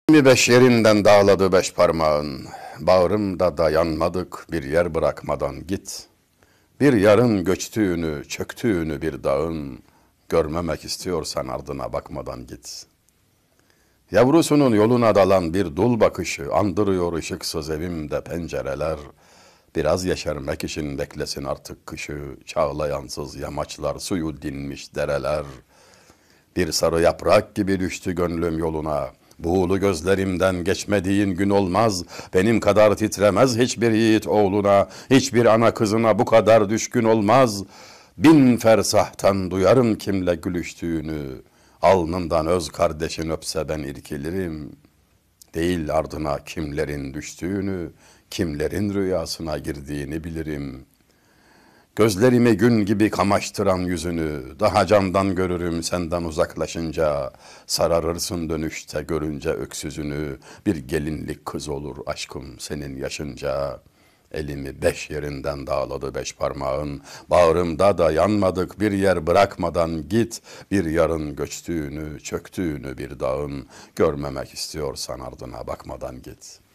25 yerinden dağladı beş parmağın, bağrımda dayanmadık bir yer bırakmadan git. Bir yarın göçtüğünü, çöktüğünü bir dağın, görmemek istiyorsan ardına bakmadan git. Yavrusunun yoluna dalan bir dul bakışı, andırıyor ışıksız evimde pencereler. Biraz yeşermek için beklesin artık kışı, çağlayansız yamaçlar, suyu dinmiş dereler. Bir sarı yaprak gibi düştü gönlüm yoluna. Buğulu gözlerimden geçmediğin gün olmaz. Benim kadar titremez hiçbir yiğit oğluna. Hiçbir ana kızına bu kadar düşkün olmaz. Bin fersahtan duyarım kimle gülüştüğünü. Alnından öz kardeşin öpse ben irkilirim. Değil ardına kimlerin düştüğünü, kimlerin rüyasına girdiğini bilirim. Gözlerimi gün gibi kamaştıran yüzünü, daha candan görürüm senden uzaklaşınca. Sararırsın dönüşte görünce öksüzünü, bir gelinlik kız olur aşkım senin yaşınca. Elimi 5 yerinden dağladı 5 parmağın, bağrımda da yanmadık bir yer bırakmadan git. Bir yarın göçtüğünü, çöktüğünü bir dağın, görmemek istiyorsan ardına bakmadan git.